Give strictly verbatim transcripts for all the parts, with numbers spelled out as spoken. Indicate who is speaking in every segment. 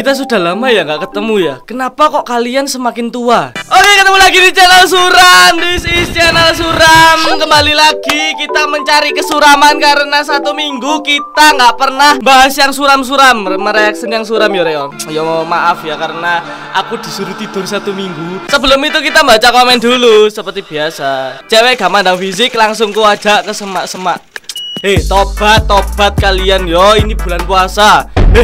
Speaker 1: kita sudah lama ya nggak ketemu ya. Kenapa kok kalian semakin tua? Oke, ketemu lagi di channel Suram. This is channel Suram. Kembali lagi kita mencari kesuraman karena satu minggu kita nggak pernah bahas yang suram-suram, mereaction yang suram ya Reo. Yo maaf ya karena aku disuruh tidur satu minggu. Sebelum itu kita baca komen dulu seperti biasa. Cewek gak mandang fisik langsung ku ajak ke semak-semak. Hei, tobat, tobat kalian yo, ini bulan puasa. Hei.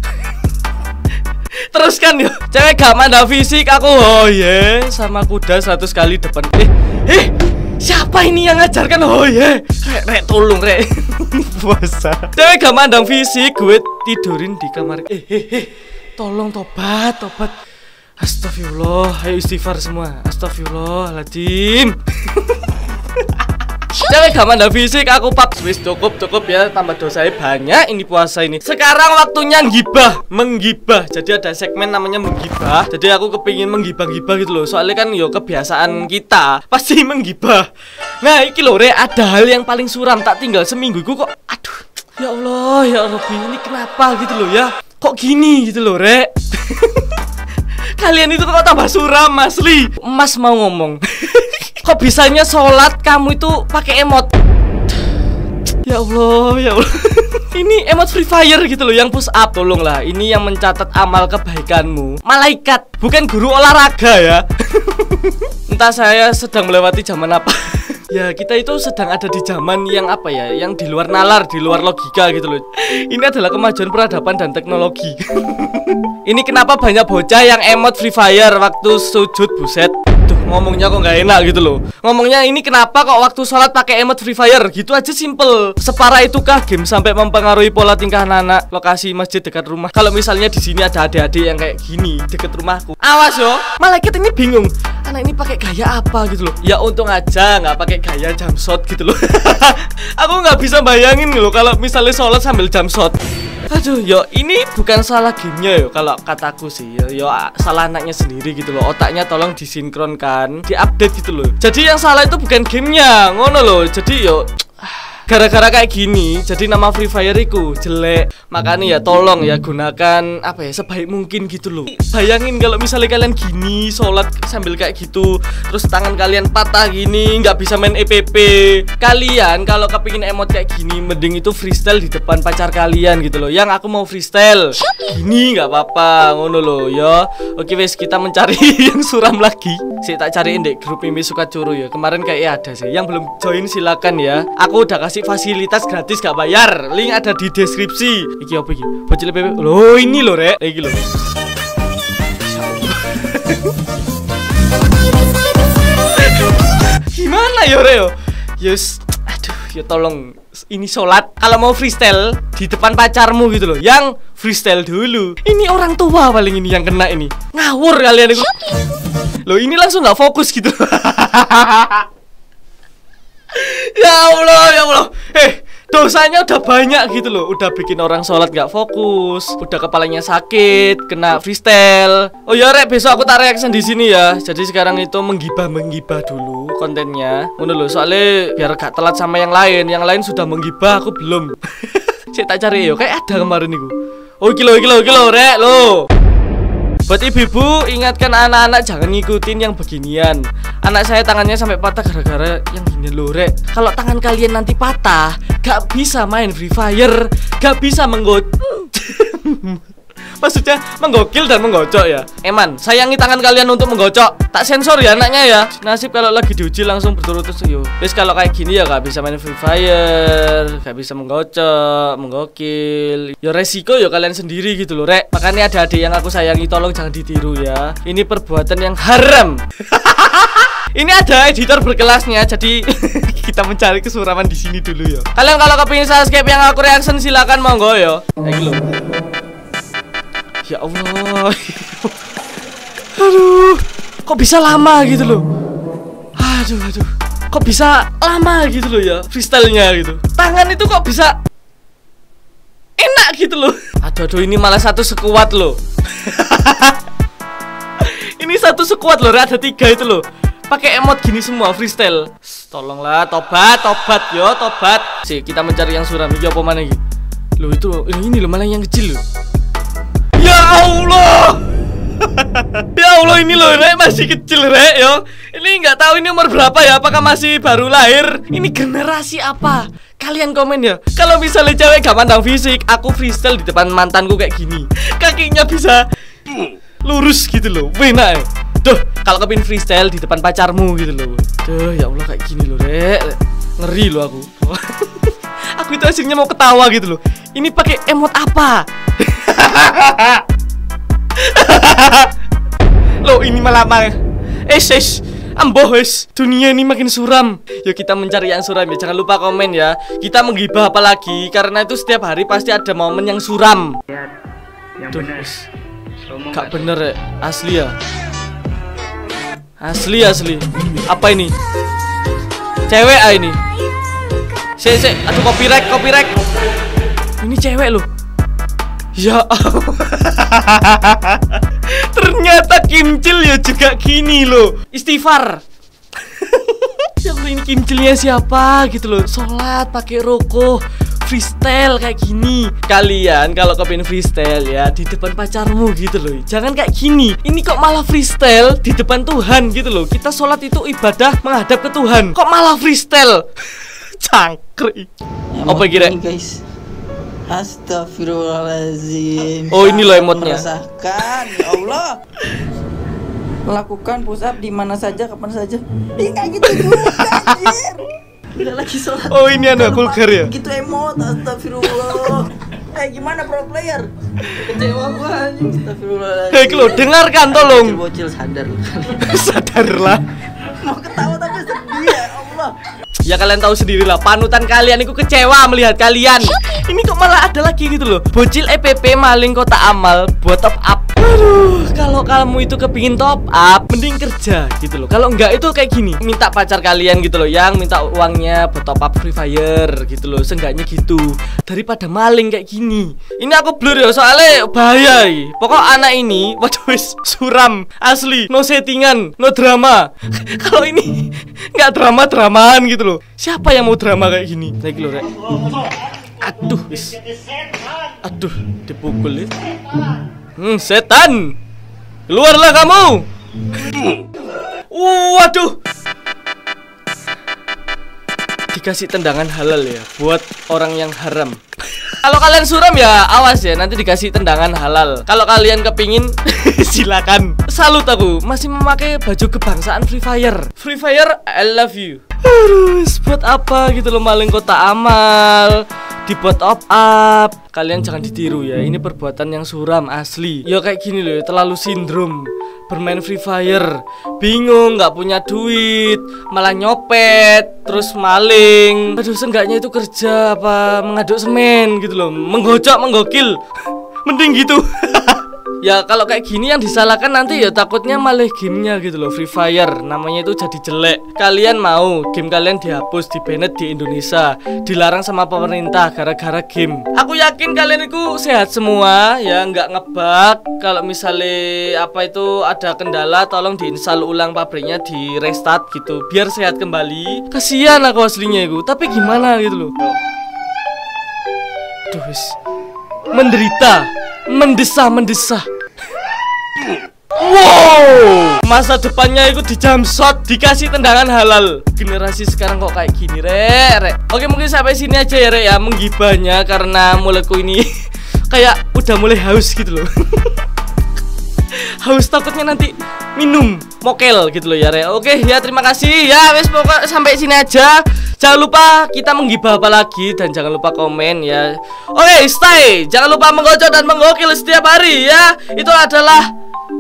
Speaker 1: Teruskan yo. Cewek gak mandang fisik aku oh yeah sama kuda seratus kali depan. Eh, eh, siapa ini yang ngajarkan oh yeah? Rek, rek tolong rek. Puasa. Cewek gak mandang fisik, gue tidurin di kamar. Eh, eh, eh. Tolong tobat, tobat. Astagfirullah, ayo istighfar semua. Astagfirullahaladzim. Cewek gak mandang fisik, aku pap. Wis cukup, cukup ya, tambah dosanya banyak ini puasa ini. Sekarang waktunya ngibah, menggibah. Jadi ada segmen namanya menggibah. Jadi aku kepingin menggibah-gibah gitu loh. Soalnya kan yo kebiasaan kita pasti menggibah. Nah iki loh Re, ada hal yang paling suram. Tak tinggal seminggu kok, aduh. Ya Allah, ya Allah, ini kenapa gitu loh ya. Kok gini gitu loh Re. Kalian itu kok tambah suram asli. Mas mau ngomong. Kok bisanya sholat kamu itu pakai emot? Ya Allah, ya Allah. Ini emot Free Fire gitu loh yang push up. Tolonglah, ini yang mencatat amal kebaikanmu malaikat, bukan guru olahraga ya. Entah saya sedang melewati zaman apa. Ya kita itu sedang ada di zaman yang apa ya, yang di luar nalar, di luar logika gitu loh. Ini adalah kemajuan peradaban dan teknologi. Ini kenapa banyak bocah yang emot Free Fire waktu sujud, buset. Duh, ngomongnya kok nggak enak gitu loh. Ngomongnya ini kenapa kok waktu sholat pakai emot Free Fire, gitu aja simple. Separah itukah game sampai mempengaruhi pola tingkah anak-anak lokasi masjid dekat rumah? Kalau misalnya di sini ada adik-adik yang kayak gini dekat rumahku, awas yo, malaikat ini bingung. Anak ini pakai gaya apa gitu loh. Ya untung aja nggak pakai gaya jump shot gitu loh. Aku nggak bisa bayangin loh kalau misalnya sholat sambil jump shot. Aduh, yo ini bukan salah gamenya yo kalau kataku sih. Yo, yo salah anaknya sendiri gitu loh. Otaknya tolong disinkronkan, diupdate gitu loh. Jadi yang salah itu bukan gamenya, ngono loh. Jadi yo gara-gara kayak gini, jadi nama Free Fire iku jelek. Makanya ya tolong ya gunakan apa ya sebaik mungkin gitu loh. Bayangin kalau misalnya kalian gini sholat sambil kayak gitu, terus tangan kalian patah gini, nggak bisa main E P P. Kalian kalau kepingin emot kayak gini, mending itu freestyle di depan pacar kalian gitu loh. Yang aku mau freestyle gini nggak apa-apa, ngono loh ya. Oke wes, kita mencari yang suram lagi. Saya tak cariin deh grup Mimi Suka Curu ya. Kemarin kayak ada sih. Yang belum join silakan ya. Aku udah kasih fasilitas gratis gak bayar. Link ada di deskripsi. Iki apa iki? Bocil P P. Loh ini loh Rek. Iki loh. Gimana ya Reo? Yes. Aduh, ya tolong ini sholat kalau mau freestyle di depan pacarmu gitu loh. Yang freestyle dulu. Ini orang tua paling ini yang kena ini. Ngawur kalian itu. Loh ini langsung gak fokus gitu. Ya Allah, ya Allah. Eh, dosanya udah banyak gitu loh. Udah bikin orang sholat gak fokus, udah kepalanya sakit, kena freestyle. Oh ya Rek, besok aku tak reaction di sini ya. Jadi sekarang itu menggibah-menggibah dulu kontennya. Ngono loh, soalnya biar gak telat sama yang lain. Yang lain sudah menggibah, aku belum. Saya tak cari yo, kayak ada kemarin itu. Oh kilo, kilo, kilo Rek lo. Buat ibu-ibu, ingatkan anak-anak jangan ngikutin yang beginian. Anak saya tangannya sampai patah gara-gara yang gini loh Rek. Kalau tangan kalian nanti patah, gak bisa main Free Fire, gak bisa menggot. Maksudnya menggokil dan menggocok ya. Eman, sayangi tangan kalian untuk menggocok. Tak sensor ya anaknya ya. Nasib kalau lagi diuji langsung berturut-turut yo. Terus kalau kayak gini ya gak bisa main Free Fire, gak bisa menggocok, menggokil. Ya resiko ya kalian sendiri gitu loh Rek. Makanya ada adik yang aku sayangi, tolong jangan ditiru ya. Ini perbuatan yang haram. Ini ada editor berkelasnya, jadi kita mencari kesuraman di sini dulu ya. Kalian kalau kepingin subscribe yang aku reaction silakan monggo ya. Kayak gitu. Ya Allah. Aduh, kok bisa lama gitu loh. Aduh, aduh. Kok bisa lama gitu loh ya freestyle-nya gitu. Tangan itu kok bisa enak gitu loh. Aduh, aduh ini malah satu sekuat loh. Ini satu sekuat loh, ada tiga itu loh. Pakai emot gini semua freestyle. Tolonglah, tobat, tobat yo, tobat. Sih, kita mencari yang suram. Iki apa mana iki? Loh itu loh, ini loh malah yang kecil loh. Ya Allah. Ya Allah, ini loh Rek masih kecil Rek yo. Ini nggak tahu ini umur berapa ya, apakah masih baru lahir? Ini generasi apa? Kalian komen ya. Kalau misalnya cewek gak mandang fisik, aku freestyle di depan mantanku kayak gini, kakinya bisa lurus gitu loh. Enak ya. Duh, kalau kepin freestyle di depan pacarmu gitu loh. Duh, ya Allah kayak gini loh Rek. Ngeri loh aku. Aku itu aslinya mau ketawa gitu loh. Ini pakai emot apa? Loh ini malah mah Es es amboh es. Dunia ini makin suram. Yuk kita mencari yang suram ya. Jangan lupa komen ya. Kita menggibah apa lagi, karena itu setiap hari pasti ada momen yang suram. Yang Duh, bener. Gak bener ya. Asli ya. Asli asli. Apa ini? Cewek ah ini. Se se aduh copyright copyright. Ini cewek loh. Ya ternyata Kimcil ya juga gini loh. Istighfar. Ya Allah, ini Kimcilnya siapa gitu loh. Sholat pakai rokok, freestyle kayak gini. Kalian kalau kepin freestyle ya di depan pacarmu gitu loh, jangan kayak gini. Ini kok malah freestyle di depan Tuhan gitu loh. Kita sholat itu ibadah menghadap ke Tuhan, kok malah freestyle. Cangkrik. Apa kira
Speaker 2: guys? Astagfirullahaladzim.
Speaker 1: Oh ini loh emotnya.
Speaker 2: Merasakan, ya Allah. Melakukan push up di mana saja, kapan saja. Ih, kayak gitu juga, anjir. Udah lagi sholat.
Speaker 1: Oh ini anak vulgar ya.
Speaker 2: Gitu emot, astagfirullah. Eh gimana pro player? Kecewa gua anjing, astagfirullahaladzim.
Speaker 1: Hei lo dengarkan tolong.
Speaker 2: Bocil sadar.
Speaker 1: Sadarlah.
Speaker 2: Mau ketawa tapi sedih ya Allah.
Speaker 1: Ya kalian tahu sendirilah, panutan kalian itu kecewa melihat kalian. Ini kok malah ada lagi gitu loh. Bocil E P P maling kota amal buat top up. Aduh, kalau kamu itu kepingin top up, mending kerja gitu loh. Kalau enggak itu kayak gini, minta pacar kalian gitu loh, yang minta uangnya buat top up Free Fire gitu loh. Seenggaknya gitu, daripada maling kayak gini. Ini aku blur ya, soalnya bahaya. Pokok anak ini, waduh wis suram asli, no settingan, no drama. Kalau ini nggak drama-dramaan gitu loh. Siapa yang mau drama kayak gini? Lagi loh Rek. Aduh, wis. Aduh, dipukul ya. Hmm, setan, keluarlah kamu. Waduh, dikasih tendangan halal ya buat orang yang haram. Kalau kalian suram ya awas ya, nanti dikasih tendangan halal. Kalau kalian kepingin silakan. Salut aku masih memakai baju kebangsaan Free Fire. Free Fire, I love you. Harus buat apa gitu loh, maling kota amal, dibuat top up. Kalian jangan ditiru ya, ini perbuatan yang suram asli. Ya kayak gini loh, terlalu sindrom. Bermain Free Fire, bingung, nggak punya duit, malah nyopet, terus maling. Aduh, seenggaknya itu kerja apa mengaduk semen gitu loh, menggocok, menggokil. Mending gitu. Ya kalau kayak gini yang disalahkan nanti ya takutnya malah gamenya gitu loh. Free Fire namanya itu jadi jelek. Kalian mau game kalian dihapus, di-banned di Indonesia, dilarang sama pemerintah gara-gara game. Aku yakin kalian itu sehat semua ya, nggak ngebug. Kalau misalnya apa itu ada kendala, tolong diinstal ulang pabriknya, di restart gitu biar sehat kembali. Kasihan aku aslinya itu, tapi gimana gitu loh. Duh, wis. Menderita, mendesah-mendesah. Wow, masa depannya itu di jump shot, dikasih tendangan halal. Generasi sekarang kok kayak gini, Rek, Rek. Oke, mungkin sampai sini aja ya, Rek ya, menggibahnya karena mulutku ini kayak udah mulai haus gitu loh. Haus takutnya nanti minum mokel gitu loh ya, Rek. Oke ya, terima kasih ya, wes pokok sampai sini aja. Jangan lupa kita menggibah apa lagi, dan jangan lupa komen ya. Oke, stay. Jangan lupa menggocok dan menggokil setiap hari ya. Itu adalah